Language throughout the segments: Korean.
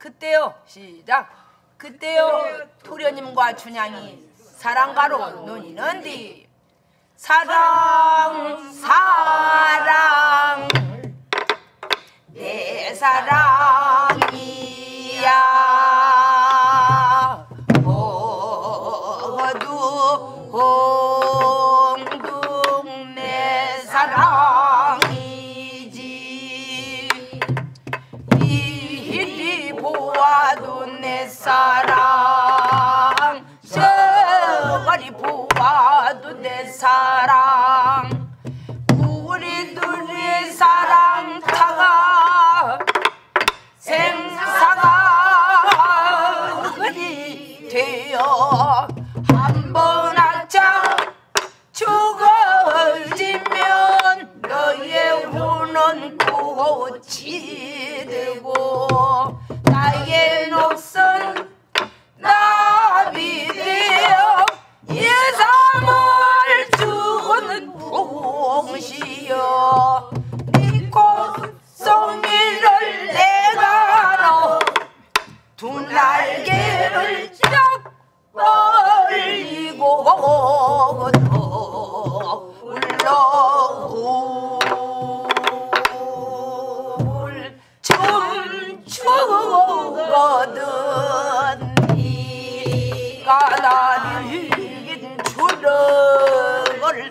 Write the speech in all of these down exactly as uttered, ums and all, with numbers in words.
그때요 시작. 그때요 도련님과 춘향이 사랑가로 논의는디 사랑 사랑 내 사랑이야 어두 홍둥 내 사랑이지 이리 보아도 내 사랑 저리 보아도 내 사랑 우리 둘이 사랑 타가 생사가 그리 되어 한번 악장 죽어지면 너의 혼은 꽃이 되고 나의 몫은 나비 되어 예삼을 주는 봉시여 네 꽃송이를 내가 너 두 날개를 쫙 벌리고 울러울 춤추거든 네가 나린 주력을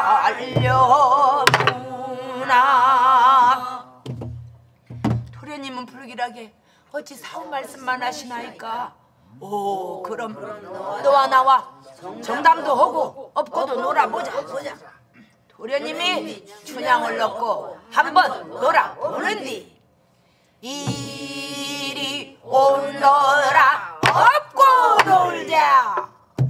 알려주나. 도련님은 불길하게 어찌 사후 말씀만 하시나이까. 오 그럼 너와 나와 정담도 하고 업고도 놀아보자. 도련님이 춘향을 넣고 한번 놀아보는디 이리 오너라 업고 놀자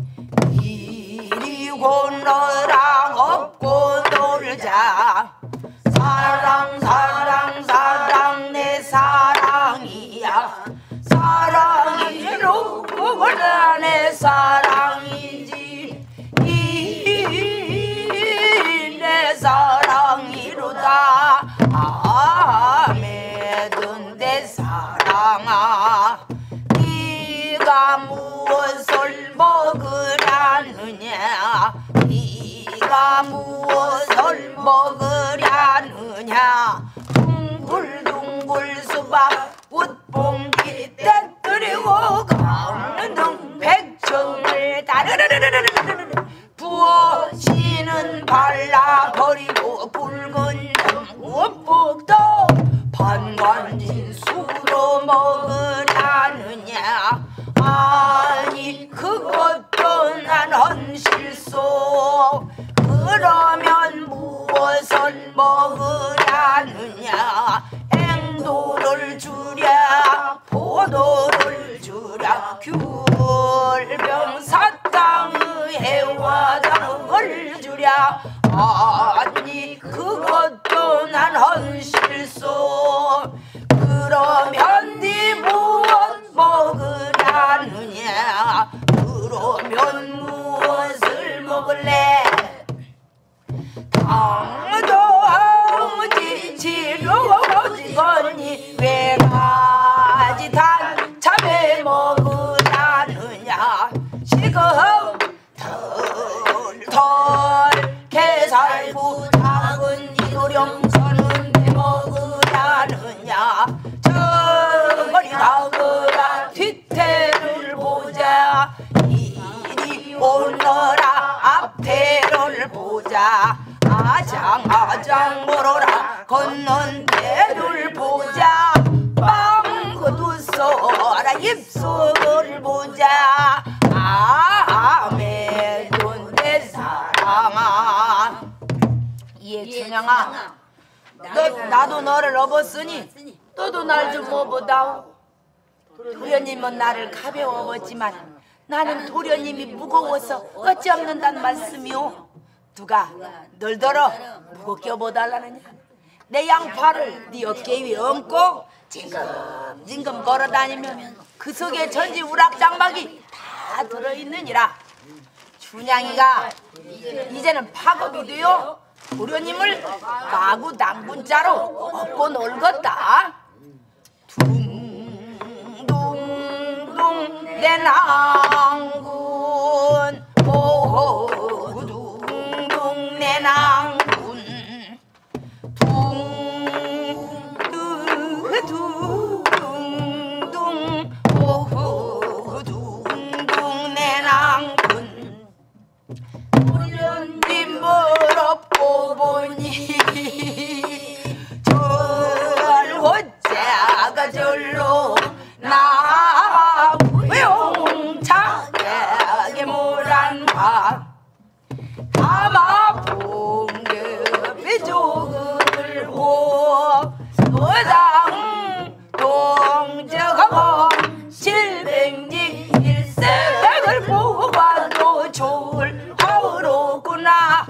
이리 오너라 업고 놀자 사랑 사랑 사랑 내 사랑이야 사랑이로 그거라 내 사랑이지 이 내 사랑이로다 아메든 내 사랑아 네가 무엇을 먹으라느냐 네가 무엇을 먹으라느냐 둥글둥글 수박 꽃봉기 떼뜨리고 강릉 백청을 따르르르르르르 부어지는 발라버리고 붉은 꽃복도 반관진 수로 먹으라느냐 아니 그것도 난 헌실소 그러면 무엇을 먹으라느냐 앵도를 주랴 포도를 주랴 귤병 사탕의 해화장을 주랴 아니 그것도 난 헌실소 그러면 네 무엇 먹으라느냐 그러면 무엇을 먹을래 당도 지지로지거니 왜 가지 단참에 먹으라느냐 지금 털털 개살구 작은 이도령선은 내 먹으라느냐 저거리 가거라 뒤태를 보자 이리 오너라 앞태를 보자 아장 아장 물어라 건넌 대를 보자 빵그도 써라 입속을 보자 아메돈 내 사랑아 예 춘향아 너, 나도 너를 업었으니 너도 날 좀 업어다오. 도련님은 나를 가벼워 업었지만 나는 도련님이 무거워서 어찌 없는단 말씀이오. 누가 널더러 무겁게 업어달라느냐. 내 양팔을 네 어깨 위에 얹고 징금징금 걸어다니면 그 속에 전지 우락장막이 다 들어있느니라. 춘향이가 이제는 파업이 되어 도련님을 마구 당분자로 업고 놀겠다. 둥둥 둥둥 내 낭군 오 둥둥 내 낭군 둥둥둥 오 둥둥 내 낭군 뒷무릎 보니 절호자가 절로 나 용창하게 모란화 가마 봉급에 조글고 소장 동정하고 실백리 일색을 보고 봐도 좋을 하우로구나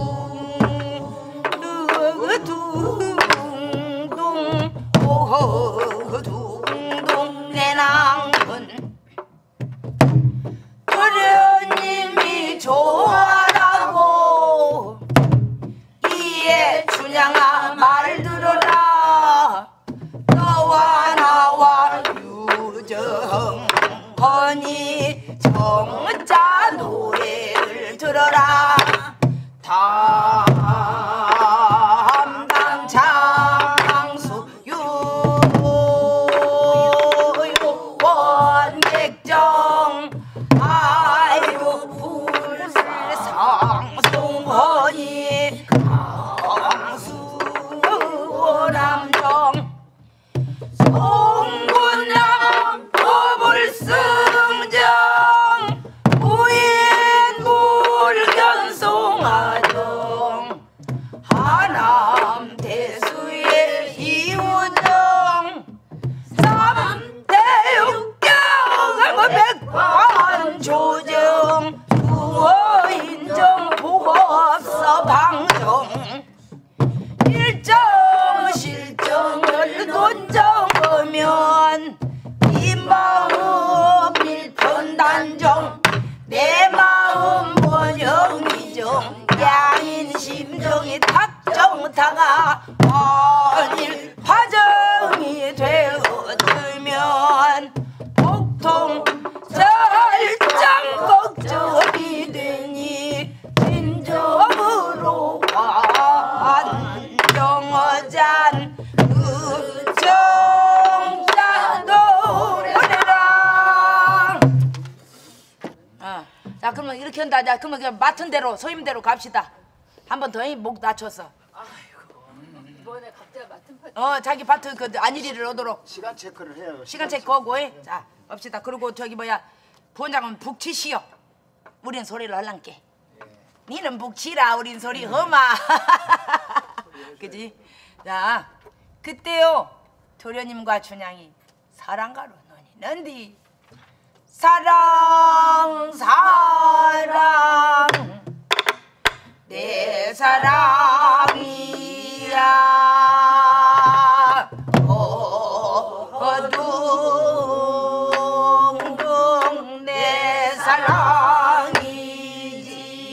둥둥 오호 둥둥 내 낭군 도련님이 좋아라고 이에 춘향아 말 들어라 너와 나와 유정 허니 정자 노래를 들어라 담당 장수 유원객정 아이고 불상송허니 강수남정 송군남 도불승정 무인 물견송하정 하남 대수의 이우정 삼대육경 백관 조정 두어인정 보고서 방정 일정 실정을 논정하면 이 마음 일편단정 내 마음 원영이정 양인 심정이 탁정타가 언일 화정이 되어들면 복통 절장 걱정이 되니 진정으로 안정어잔 의정자 노래라. 어. 자 그러면 이렇게 한다. 자 그러면 그냥 맡은 대로 소임대로 갑시다. 한 번 더 목 낮춰서. 이번에 갑자기 맡은 파트. 어 자기 파트 그 안일이를 얻도록 시간 체크를 해요. 시간 체크하고 자 봅시다. 그리고 저기 뭐야 부원장은 북치시오. 우린 소리를 할란께. 니는 북치라 우린 소리 험아. 그지? 자 그때요 도련님과 춘향이 사랑가로 논의는디 사랑 사랑 내 사랑이야 어둥둥 내 사랑이지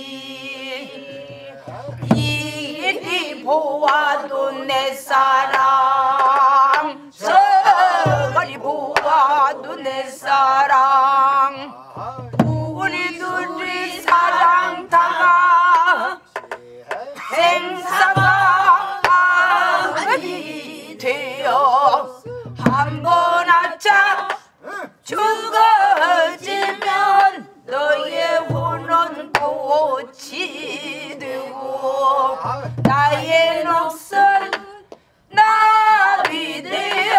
이리 보아도 내 사랑 저리 보아도 내 사랑 우리 둘이 사랑 다가 생사가 아니 되어 한 번 아차 죽어지면 너의 혼은 꽃이 되고 나의 넋은 나비 되어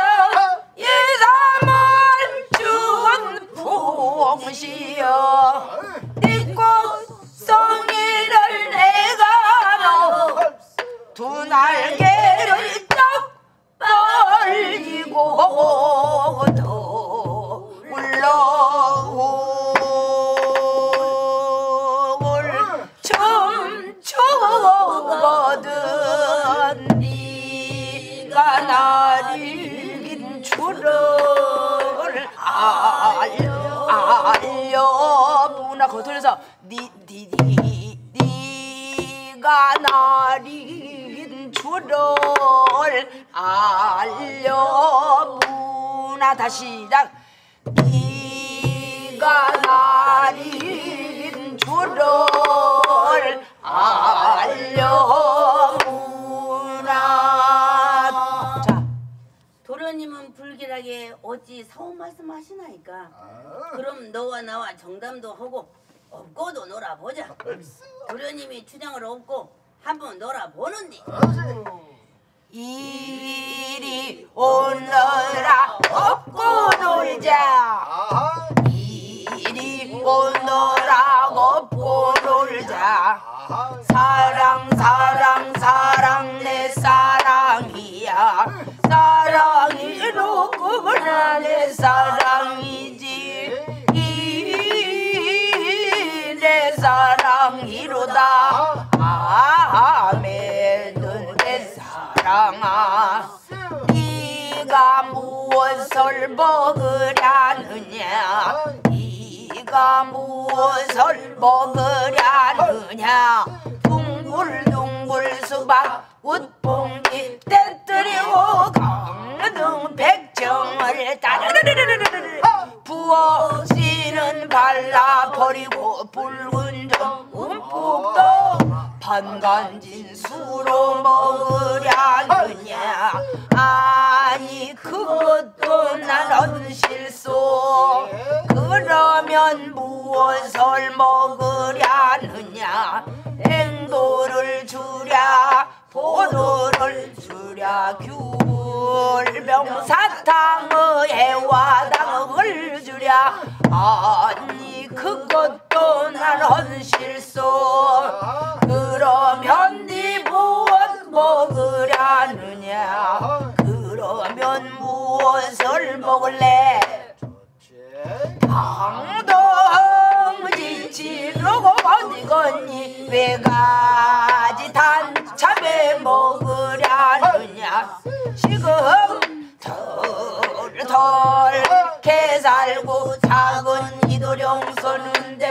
예삼을 준 풍시여 네 꽃송이를 내가 너 두 날개를 쩍 벌리고 더 올라올 춤추거든 네가 나를 이긴 줄을 알려 알려보나 거들어서 니, 니, 니, 니가 나를 이긴 줄을 알려보나 다시 시작 니 네가 날인 줄을 알려무나. 자, 도련님은 불길하게 어찌 사온 말씀 하시나이까. 아. 그럼 너와 나와 정담도 하고 업고도 놀아보자. 도련님이 춘향을 업고 한번 놀아보는디. 이리 오너라 업고 놀자. 아하. 이리 오너라 업고 놀자. 아하. 사랑 사랑 사랑 내 사랑이야. 사랑이로 그거나 내 사랑이지. 이 내 사랑이로다. 아멘은 내 사랑아. 네가 무엇을 먹으려느냐. 네가 무엇을 먹으려느냐. 둥글둥글 수박 웃봉지 떼뜨리고 강릉 백정을 따르르르르르 부어 씨는 발라버리고 붉은 점 움푹 떠 반간진 수로 먹으려느냐. 아니 그것도 난 언실소. 그러면 무엇을 먹으려느냐. 행도를 주랴 포도를 주랴 귤병사탕의 해와당을 주랴. 아니 그것도 난 헌실소. 그러면 네 무엇 먹으려느냐. 그러면 무엇을 먹을래. 방동지치르고 어디건니. 외가지 단참에 먹으려느냐. 지금 털털 개살고 작은 이도령 서는데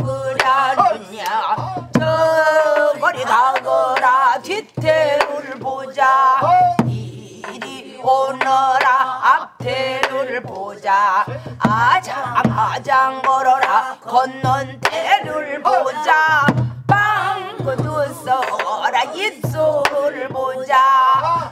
먹으려느냐. 저 거리 가거라 뒤태를 보자. 이리 오너라 앞태를 보자. 아장아장 걸어라 건넌 태를 보자. 빵구두 써라 입술을 보자.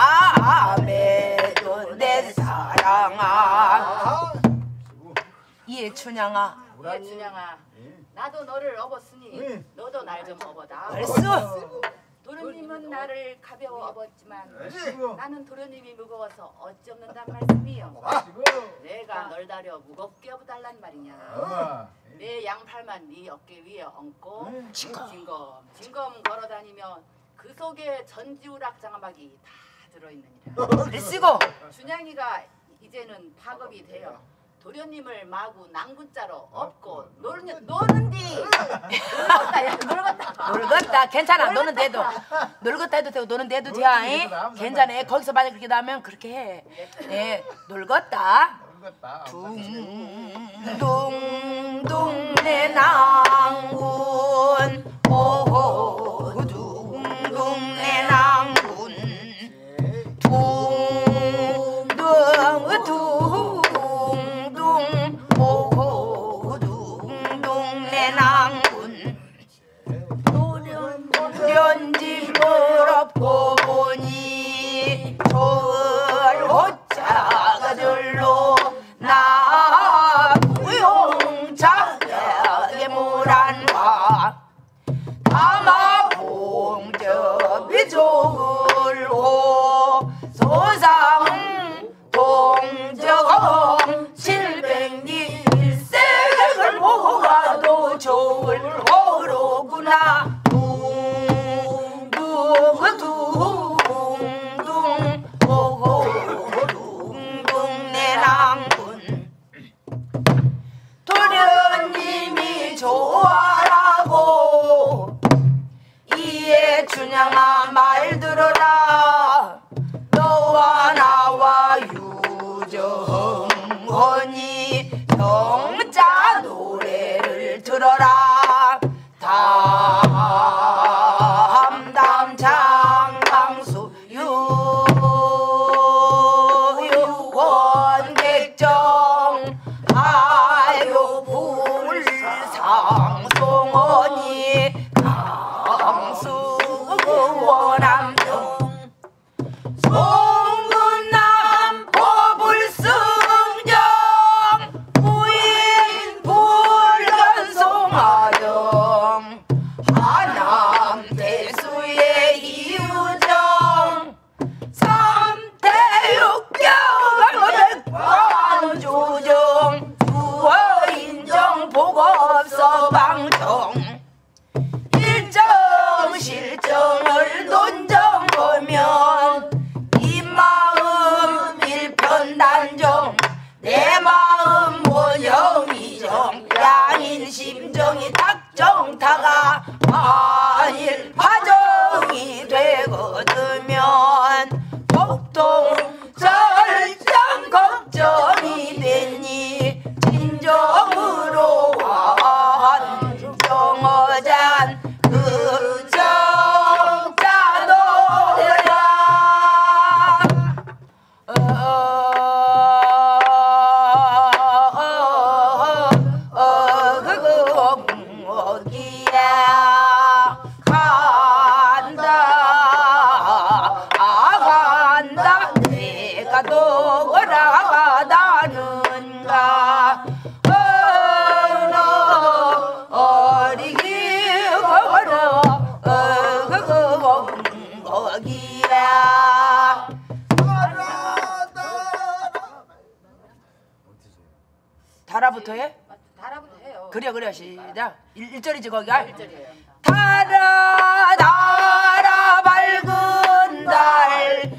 아매도 내 사랑아. 예 춘향아. 예, 춘향아. 나도 너를 업었으니 너도 날 좀 업어다. 벌써 도련님은 나를 가벼워 업었지만 나는 도련님이 무거워서 어찌 없는단 말씀이요. 내가 널 다려 무겁게 업어달란 말이냐. 내 양팔만 네 어깨 위에 얹고 징검 징검 걸어다니며 그 속에 전지우락 장아막이 다 들어있느니라. 글쓰고 춘향이가 이제는 파급이 되어 도련님을 마구 낭군자로 업고 노는 노는디. 놀겠다, 야, 놀겠다. 놀겠다. 괜찮아. 노는 데도 놀겠다 해도 되고 노는 데도 돼. 괜찮아. 거기서 만약 그렇게 나면 그렇게 해. 예, 놀겠다. 둥둥둥 내 낭군. 오호 둥둥 내 낭군. 둥둥 둥둥 오호 둥둥 내 낭군. 노련지 무럽고 보니 좋을 호자가 들로 나 무용자게 물안와 다마 봉접이 좋을호 소상 동정 칠백리 일색을 보고 가도 좋을 호로구나. 둥둥 둥둥 오호 둥둥 내 낭군. 도련님이 좋아라고 이에 춘향아 말 들어라. 너와 나와 유정헌이 정자 노래를 들어라. 담담 장강수 유유원객정 아유 강송원이 강수 원암동 송군남 보불승정 무인 불연송하정 하남 대수의 이유정 삼태육경 백관조정 주어인정 복업서 방정 일정 실정을 논정보면 이 마음 일편단정 내 마음 원형이정 양인 심정이 닥정타가 만일 파정이 되거든면 복동 절정 걱정이 되니 진정으로 한정어잔 그 정자노라 어, 어, 어, 어, 그거 어기야 간다 아 간다 내가 도거라 나는가 어리기 거거라 어 그거 거기야 달아부터 해? 달아부터 해요. 그래 그래 시작 일, 일절이지 거기가 일절이에요. 달아 달아 밝은 달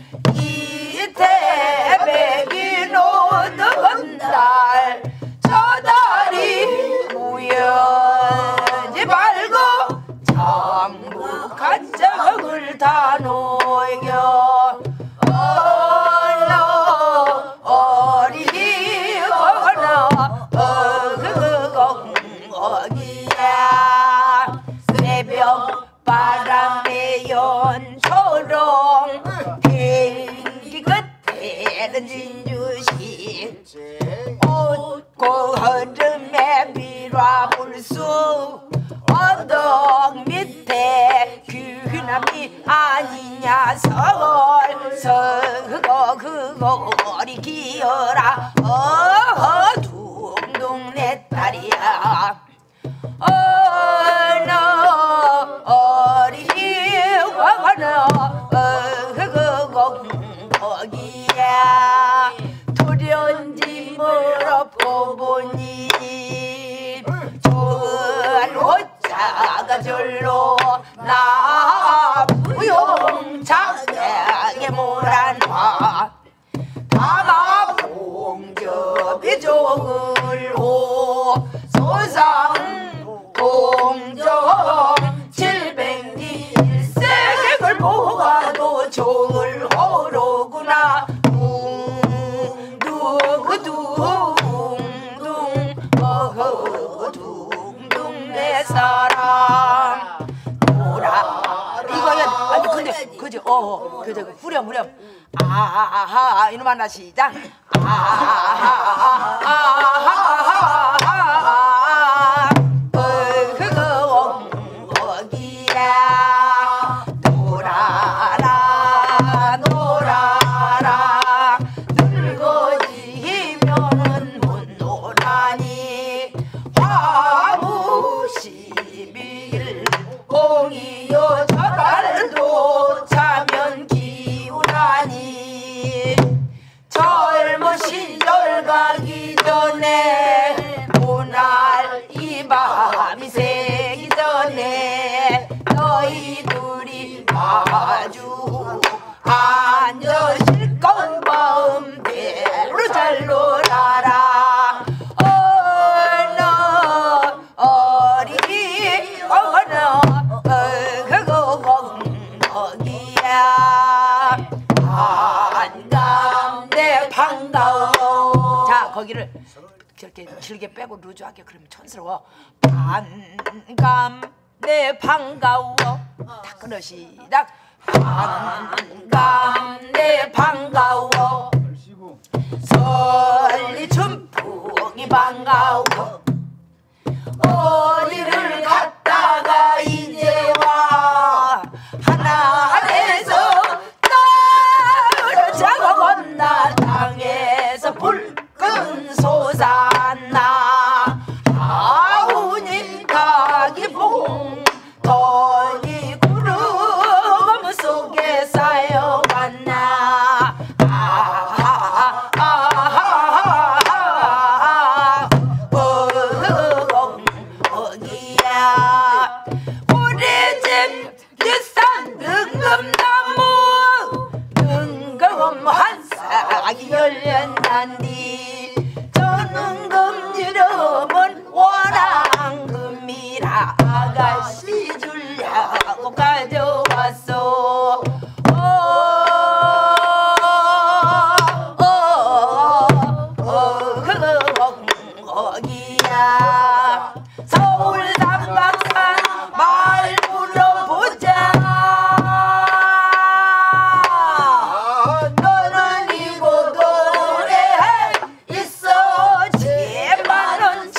이태백이 노득은 달 저 달이 우연히 밝고 장북한 적을 다 녹여 얼러 어리기 거나 어 그거 거기야 새벽 바람에 연초롱 비행기 끝에는 진주시 웃고 흐름에 비라불수 언덕 밑에 귀남이 아니냐 서울 서거 그거 어리 기어라 어허 둥둥 내 딸이야 어너 어리 와거나 어 그거 거기야 돌연지 물어보보니 좋은 호자가 절로 나 부용장에 모란화 다마 봉접이 조글호 소상 동정 칠백리 일색을 보아도 졸호로구나 둥둥둥둥 어허 둥둥 내 사랑 노라 이거야 아니 근데 그지 어 그저 후렴 후렴 아하하 이놈 하나 시작 아하하하하하하 그거 거기야 놀아라 놀아라 늙어지면은 못 놀아니 화무십일 공이여 저달도 차면 기운하니 젊은 시절 가기 전에 오날 이 밤이 새기 전에 너희 둘이 마주 앉아 실컷 마음대로 잘 놀아라 어너 어리기 어너 그거 거기야 반갑네 반가워 자 거기를 저렇게 길게 빼고 루즈하게 그러면 촌스러워 반갑네 반가워 다 끊어 시작 반갑네 반가워 설리 춘풍이 반가워 어디를 갔다가 이제 와 하나에서 땅을 잡아 건나 땅에서 불끈 솟았나 아우니 닭이 봉더니 구름 속에 쌓여갔나 아하하하하 어기야 우리 집 뒷산 능금나무 능금 한 싹이 열렸단디 저 능금 이름은 원앙금이라 아가씨 주려고 가져왔어 거기야 서울 삼박산 말 물어보자 너는 이곳 오래 있어 제만원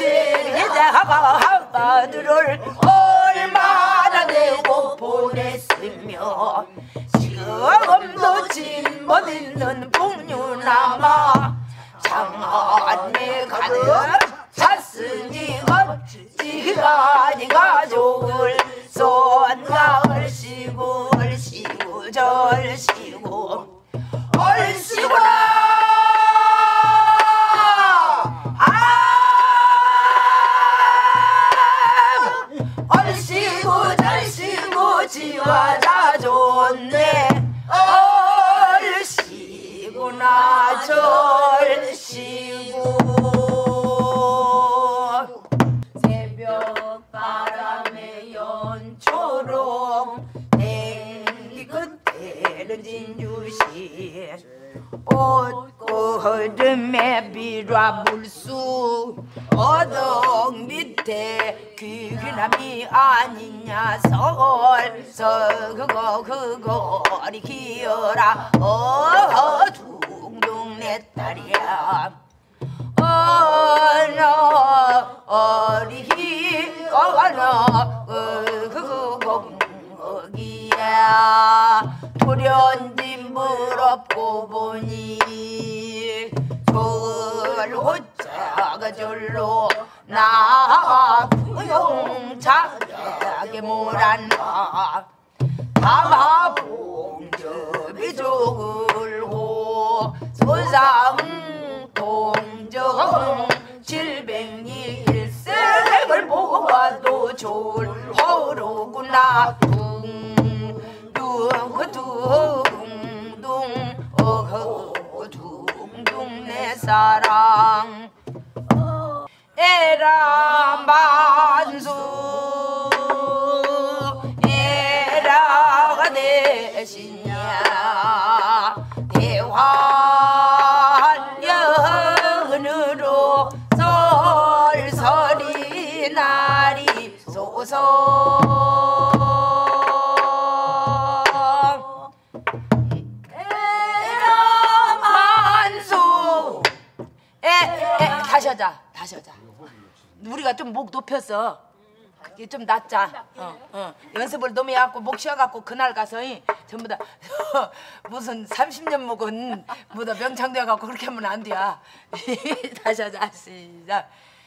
제자가들을 얼마나 내고 보냈으며 지금도 진못 있는 풍류나마 장안에 가득 찼으니 어찌가 네 가족을 손가을 쉬고 얼씨구 절씨구 얼씨구나 아 얼씨구 절씨구 지화자 좋네 얼씨구나 절씨구 새벽 바람에 연초롱 땡기 끝에는 진주시 옷구름에 비라 물수 어덕 밑에 귀귀남이 아니냐 서울서 그거 그거리 기어라 어 둥둥 내 딸이야 어너 어리 어너 그거 거기야 돌연지 무럽고 보니 절 호자가 절로 나 구용차게 몰았나 다마 봉접이 조글고 소상 동정 칠백일색을 보고 봐도 좋을 호로구나 둥둥둥둥 어허 둥둥 내 사랑 에라 만수 에라가 되시냐 대환연으로 설설이 날이 쏘서 에라 만수 에, 에 다시 하자 다시 하자 우리가 좀 목 높였어 그게 좀 낫자 어, 어. 연습을 너무 해갖고 목 쉬어갖고 그날 가서 이, 전부 다 무슨 삼십 년 먹은 뭐다 명창돼갖고 그렇게 하면 안 돼. 다시 하자 시작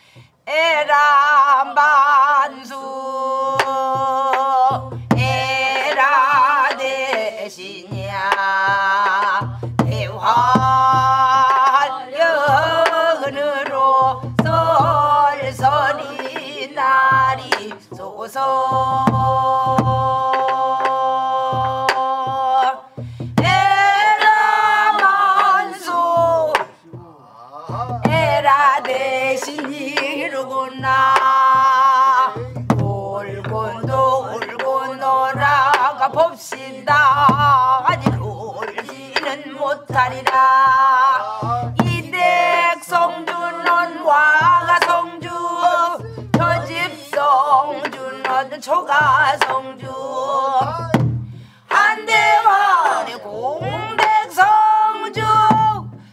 에라 만수 에라 대시냐 대환연으로 설설이 날이 쏘서 에라 만수 에라 대신이로구나 울곤도 울고 놀아가 봅시다 아니 울지는 못하리라 이댁 성주는 와가 성주 저 집 성주는 초가 성주 한대환의 공댁 성주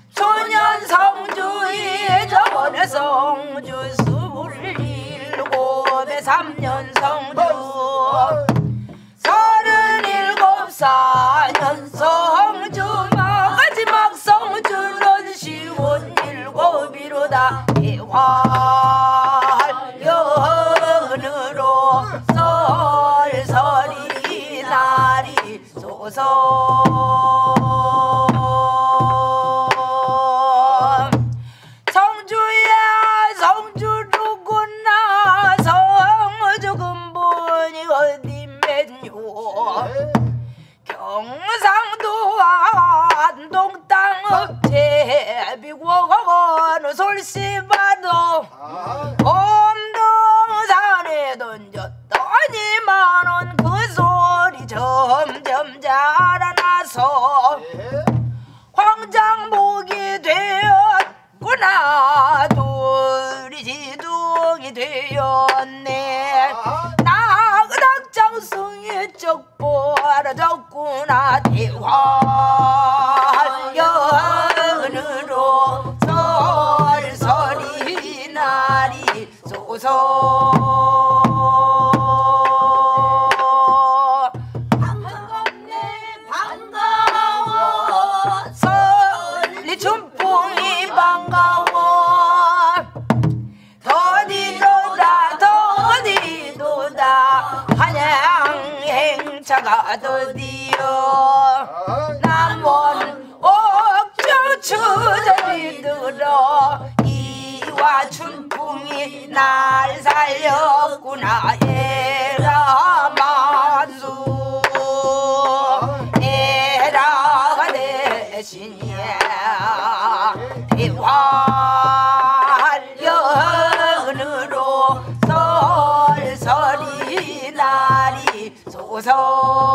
소년 성주의 저번에 성주 스물일곱 삼 년 성주 서른일곱 사년 성주 마지막 성주는 시온 일곱이로다 대화연으로 설설이 날이 쏘서 성주야 성주 누구나 성주 근본이 어디면요 경상도 안동 땅 제비고원 솔씨바도 옴동산에 던졌더니만은 그 소리 점점 자라나서 황장목이 되었구나 둘이 지둥이 되었네 나그닥장승이 쩍 벌어졌구나 대화연으로 설설이 날이 쏘서 반갑네 반가워 설리 춘풍이 반가워 더디도다 더디도다 한양행차가 더디어 남원 옥주 추절이 들어 이와 춘풍이 날 살렸구나 에라 만수 에라가 대신이야 대화연으로 설설이 날이 쏘서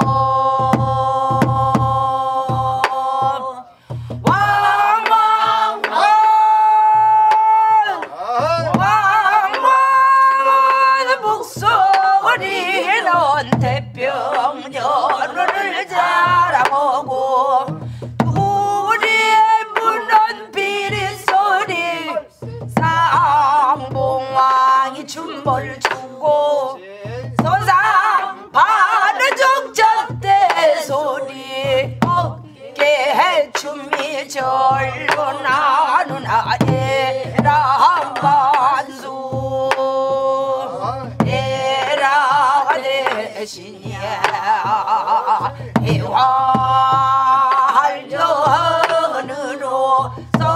대병렬을 자라보고 우리의 문은 비릿소리 쌍봉왕이 춤을 추고 서상 바르족적대 소리 어깨 춤이 절로 나누나 에라 만수 에라가 대신이야 대화연으로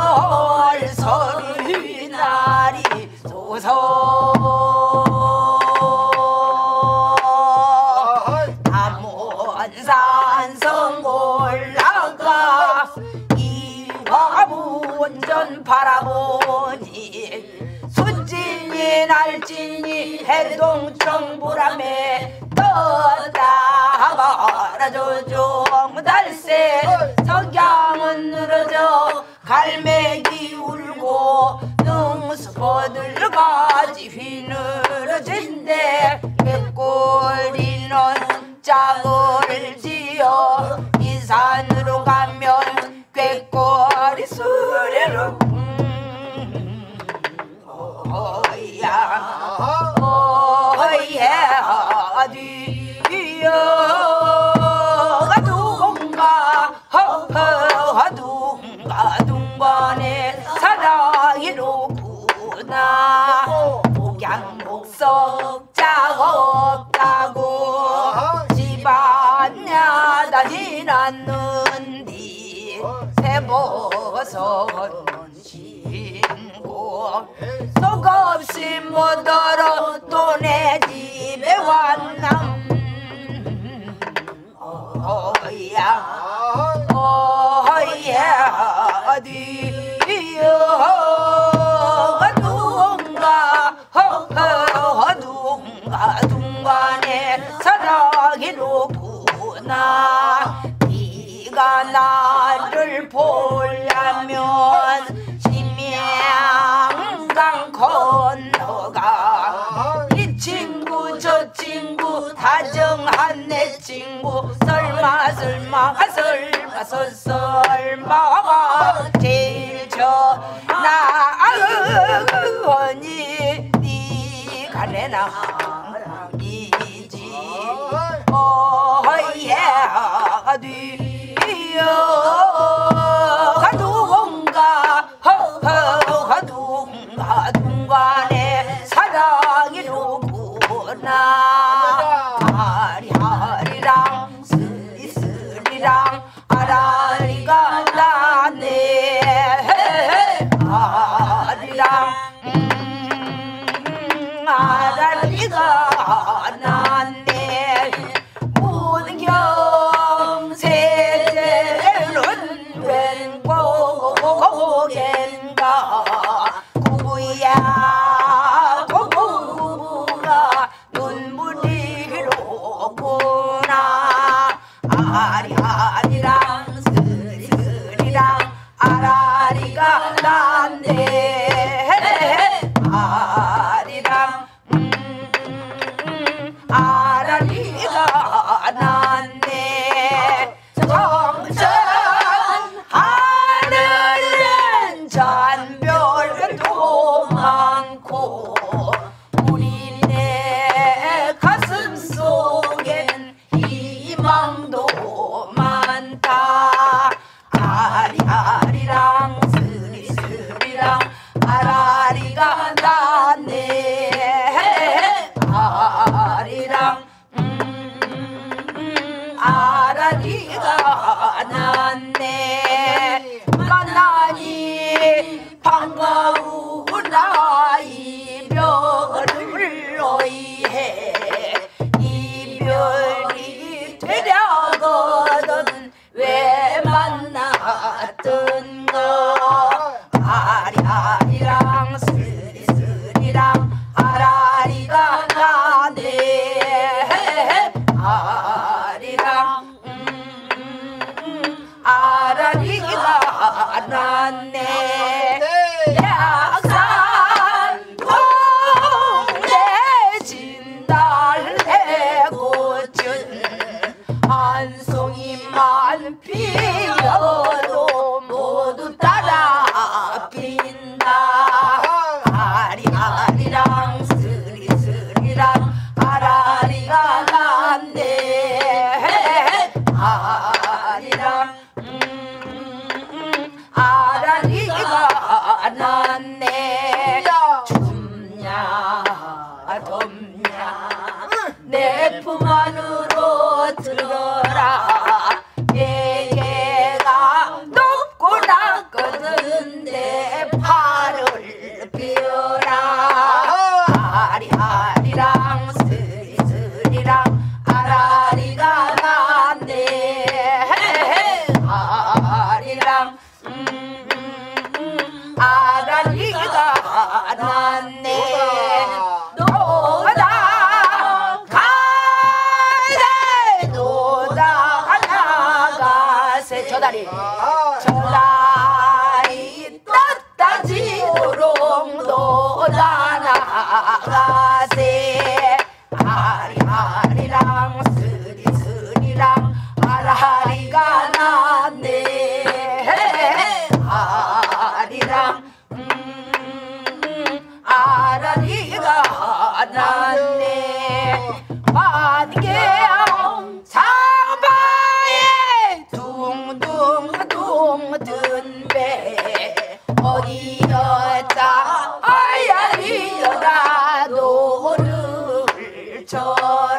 설설이 날이 쏘서 남원산 올라가 이화문전 바라보니 순진이 날진이 해동청부람에 떴다 말아줘줘 달새 석양은 늘어져 갈매기 울고 능수포들 가지 휘늘어진대 꾀꼬리는 짝을 지어 이 산으로 가면 꾀꼬리 수레로 어이야 어이야 뒤여가 누군가 허허 누군가 둥번에 사랑이로구나 목양 목석 짝 없다고 집안야 지났는디 새버섯 신고 속없이 못얼어 또 내 집에 왔남 어이야 어이야 어디여 누군가 허허 누군가 둥간에 사랑이로구나 네가 나를 보려면 심양강 건너가 이 친구 저 친구 다정한 내 친구 설마 설마 설마 설마 제일 저나으니 네가 내나 별이 되려거든 왜 만났던가 아리아리랑 스리스리랑 아라리가 나네 아리랑 음, 음, 아라리가 나네 약산 동네 진달래 꽃은 한 송이만 피어도 모두 따라 핀다 아리아리랑 스리스리랑 아라리가 났네 아리랑 음, 음, 아라리가 났네 춥냐 덥냐 내 품 안으로 들어라 얘가 높고 낮거든 내 팔을 펴라 아리아리랑 스리스리랑 아라리가 났네 아리랑 음, 음, 음, 아라리가 났네 노다 가세 노다 나가세 저 다리 저 다리 떴다지도록 노다 나가세 아리아리랑 스리스리랑 아라리가 났네 아리랑 음, 음, 아라리가 났네 만개양 상바에 둥둥둥 든배 어디였다 아야리여라 노를 쳐